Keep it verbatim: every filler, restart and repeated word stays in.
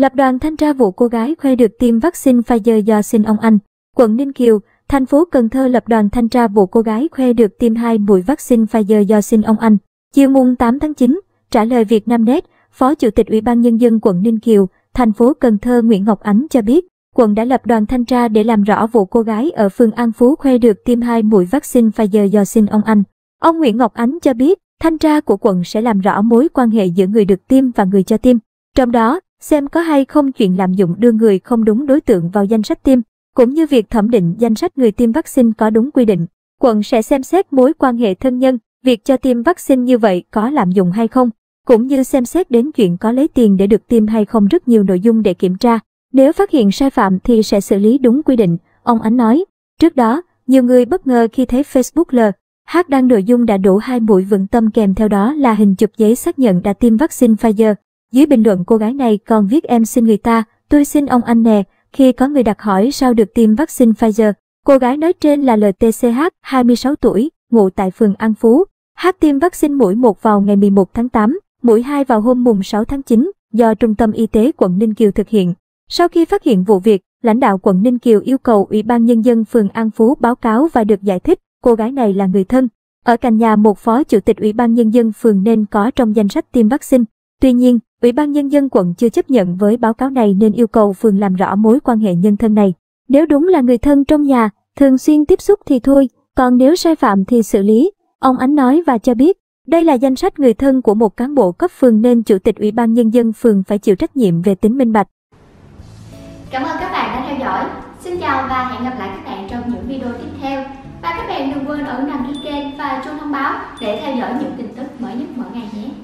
Lập đoàn thanh tra vụ cô gái khoe được tiêm vaccine Pfizer do sinh ông anh. Quận Ninh Kiều, thành phố Cần Thơ lập đoàn thanh tra vụ cô gái khoe được tiêm hai mũi vaccine Pfizer do sinh ông anh. Chiều mùng tám tháng chín, trả lời Vietnamnet, Phó Chủ tịch Ủy ban Nhân dân quận Ninh Kiều, thành phố Cần Thơ Nguyễn Ngọc Ánh cho biết, quận đã lập đoàn thanh tra để làm rõ vụ cô gái ở phường An Phú khoe được tiêm hai mũi vaccine Pfizer do sinh ông anh. Ông Nguyễn Ngọc Ánh cho biết, thanh tra của quận sẽ làm rõ mối quan hệ giữa người được tiêm và người cho tiêm. Trong đó, xem có hay không chuyện lạm dụng đưa người không đúng đối tượng vào danh sách tiêm, cũng như việc thẩm định danh sách người tiêm vaccine có đúng quy định. Quận sẽ xem xét mối quan hệ thân nhân, việc cho tiêm vaccine như vậy có lạm dụng hay không, cũng như xem xét đến chuyện có lấy tiền để được tiêm hay không, rất nhiều nội dung để kiểm tra. Nếu phát hiện sai phạm thì sẽ xử lý đúng quy định, ông Ánh nói. Trước đó, nhiều người bất ngờ khi thấy Facebook L H đăng nội dung đã đủ hai mũi vững tâm kèm theo đó là hình chụp giấy xác nhận đã tiêm vaccine Pfizer. Dưới bình luận cô gái này còn viết em xin người ta, tôi xin ông anh nè. Khi có người đặt hỏi sao được tiêm vaccine Pfizer, cô gái nói trên là lờ tê xê hát, hai mươi sáu tuổi, ngụ tại phường An Phú. H tiêm vaccine mũi một vào ngày mười một tháng tám, mũi hai vào hôm mùng sáu tháng chín, do Trung tâm Y tế quận Ninh Kiều thực hiện. Sau khi phát hiện vụ việc, lãnh đạo quận Ninh Kiều yêu cầu Ủy ban Nhân dân phường An Phú báo cáo và được giải thích cô gái này là người thân. Ở cạnh nhà một Phó Chủ tịch Ủy ban Nhân dân phường nên có trong danh sách tiêm vaccine. Tuy nhiên, Ủy ban Nhân dân quận chưa chấp nhận với báo cáo này nên yêu cầu phường làm rõ mối quan hệ nhân thân này. Nếu đúng là người thân trong nhà, thường xuyên tiếp xúc thì thôi, còn nếu sai phạm thì xử lý, ông Ánh nói và cho biết. Đây là danh sách người thân của một cán bộ cấp phường nên Chủ tịch Ủy ban Nhân dân phường phải chịu trách nhiệm về tính minh bạch. Cảm ơn các bạn đã theo dõi. Xin chào và hẹn gặp lại các bạn trong những video tiếp theo. Và các bạn đừng quên ấn đăng ký kênh và chuông thông báo để theo dõi những tin tức mới nhất mỗi ngày nhé.